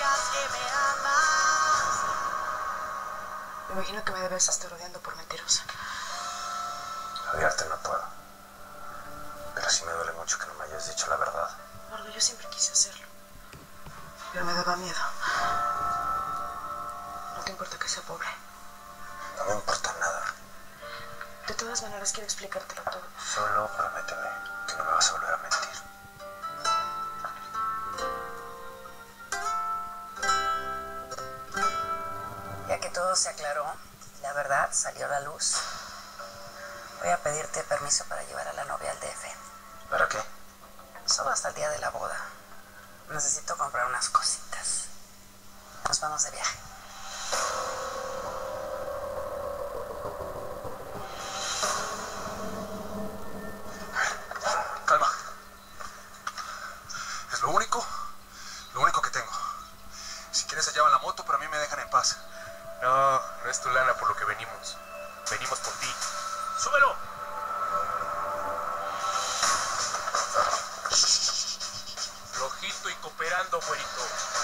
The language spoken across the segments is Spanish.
digas que me amas. Me imagino que me debes estar odiando por mentirosa. Odiarte no puedo. Pero sí me duele mucho que no me hayas dicho la verdad. Gordo, yo siempre quise hacerlo. Pero me daba miedo. No te importa que sea pobre. No me importa nada. De todas maneras, quiero explicártelo todo. Solo prométeme que no me vas a volver a mentir. Ya que todo se aclaró, la verdad salió a la luz, voy a pedirte permiso para llevar a la novia al DF. ¿Para qué? Solo hasta el día de la boda. Necesito comprar unas cositas. Nos vamos de viaje. Calma. Es lo único que tengo. Si quieres se llevan la moto, pero a mí me dejan en paz. No, no es tu lana por lo que venimos. Venimos por ti. ¡Súbelo! Flojito y cooperando, güerito.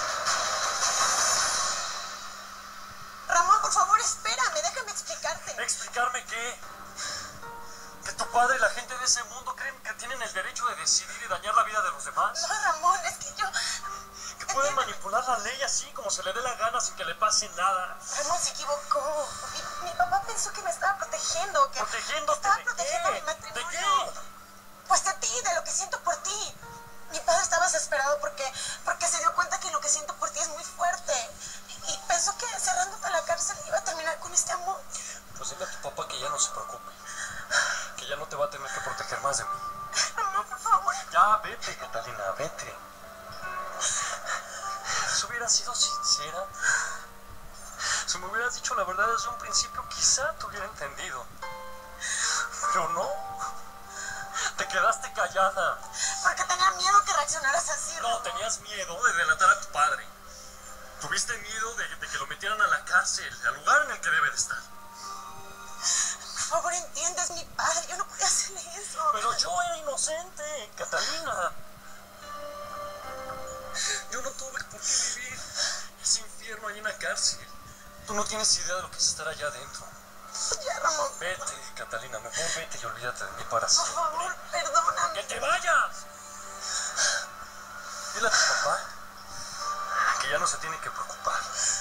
Ramón, por favor, espérame, déjame explicarte. ¿Explicarme qué? Que tu padre y la gente de ese mundo creen que tienen el derecho de decidir y dañar la vida de los demás. No, Ramón, es que yo... Que pueden manipular la ley así como se le dé la gana sin que le pase nada. Ramón se equivocó. Mi papá pensó que me estaba protegiendo, que ¿Protegiéndote estaba de protegiendo qué? mi matrimonio. ¿De qué? Pues de ti, de lo que siento por ti. Mi padre estaba desesperado porque se dio cuenta que lo que siento por ti es muy fuerte. Y pensó que cerrándote a la cárcel iba a terminar con este amor. Pues dile a tu papá que ya no se preocupe. Que ya no te va a tener que proteger más de mí. Ramón, por favor. Ya, vete, Catalina, vete. Si hubieras sido sincera, si me hubieras dicho la verdad desde un principio, quizá te hubiera entendido. Pero no. Te quedaste callada. Porque tenía miedo que reaccionaras así, No, Ramón. tenías miedo de delatar a tu padre. Tuviste miedo de que lo metieran a la cárcel, al lugar en el que debe de estar. Por favor, entiendes, mi padre. Yo no podía hacerle eso. Pero yo era inocente, Catalina. Yo no tuve por qué vivir ese infierno ahí en la cárcel. Tú no tienes idea de lo que es estar allá adentro. Ya, Ramón. Vete, Catalina, mejor vete y olvídate de mí para Por siempre. favor, perdóname. ¡Que te vayas! Dile a tu papá que ya no se tiene que preocupar.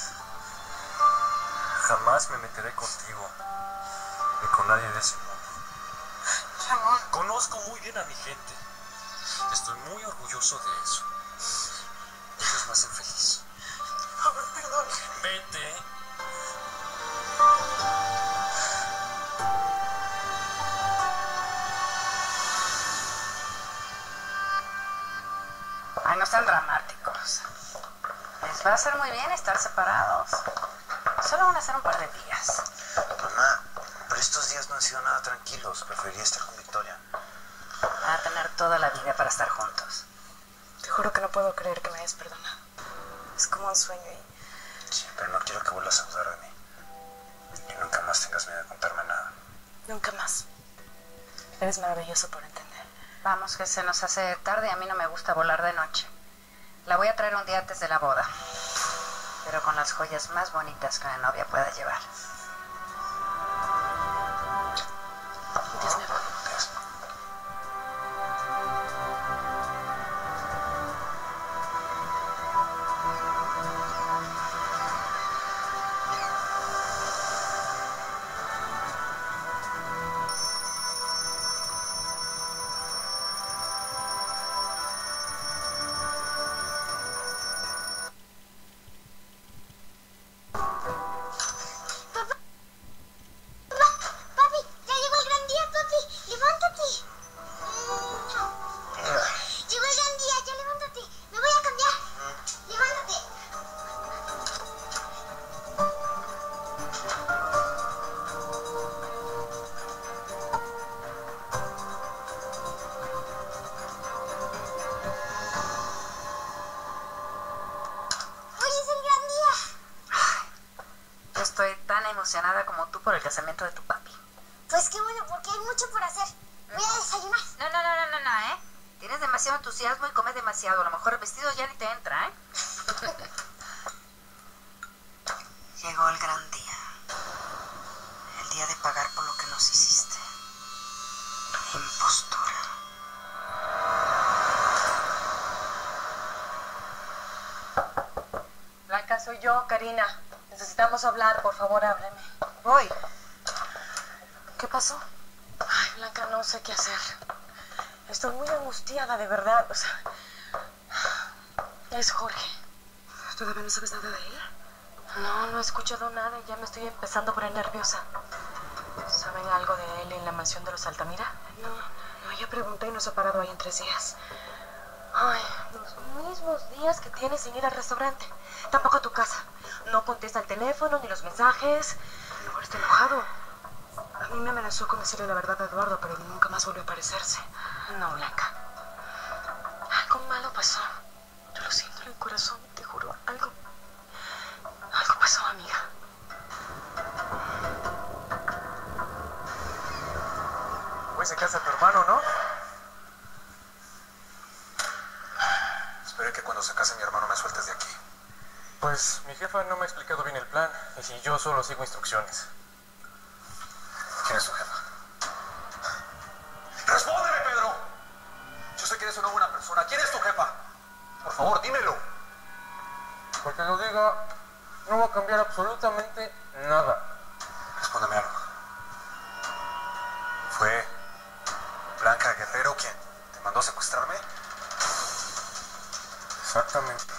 Jamás me meteré contigo ni con nadie de ese mundo. Ramón. Conozco muy bien a mi gente. Estoy muy orgulloso de eso. Ellos me hacen feliz. Por favor, perdóname. Vete. Ay, no sean dramáticos. Les va a hacer muy bien estar separados. Solo van a ser un par de días. Mamá, pero estos días no han sido nada tranquilos. Preferiría estar con Victoria. Van a tener toda la vida para estar juntos. Te juro que no puedo creer que me hayas perdonado. Es como un sueño y... Sí, pero no quiero que vuelvas a dudar de mí. Y nunca más tengas miedo de contarme nada. Nunca más. Eres maravilloso por entender. Vamos, que se nos hace tarde y a mí no me gusta volar de noche. La voy a traer un día antes de la boda. Pero con las joyas más bonitas que una novia pueda llevar. Dios mío. Papi, ya llegó el gran día, papi. Levántate. Llegó el gran día, ya levántate. Me voy a cambiar. Levántate. Hoy es el gran día. Yo estoy tan emocionada como tú por el casamiento de tu papi. Pues qué bueno, porque hay mucho por hacer. Voy a desayunar. No, ¿eh? Tienes demasiado entusiasmo y comes demasiado. A lo mejor el vestido ya ni te entra, ¿eh? Llegó el gran día. El día de pagar por lo que nos hiciste. Impostora. Blanca, soy yo, Karina. Necesitamos hablar, por favor, ábreme. Voy. ¿Qué pasó? Ay, Blanca, no sé qué hacer. Estoy muy angustiada, de verdad. O sea, es Jorge. ¿Todavía no sabes nada de él? No, no he escuchado nada y ya me estoy empezando a poner nerviosa. ¿Saben algo de él en la mansión de los Altamira? No, ya pregunté y no se ha parado ahí en 3 días. Ay, los mismos días que tienes sin ir al restaurante. Tampoco a tu casa. No contesta el teléfono ni los mensajes. Ahora está enojado. A mí me amenazó con decirle la verdad a Eduardo, pero nunca más volvió a aparecerse. No, Blanca. Algo malo pasó. Yo lo siento en el corazón, te juro. Algo pasó, amiga. Pues se casa tu hermano, ¿no? Espero que cuando se case mi hermano me sueltes de aquí. Pues mi jefa no me ha explicado bien el plan, y si yo solo sigo instrucciones. ¿Quién es tu jefa? ¡Respóndeme, Pedro! Yo sé que eres una buena persona. ¿Quién es tu jefa? Por favor, dímelo. Porque lo diga, no va a cambiar absolutamente nada. Respóndeme algo. ¿Fue Blanca Guerrero quien te mandó a secuestrarme? Exactamente.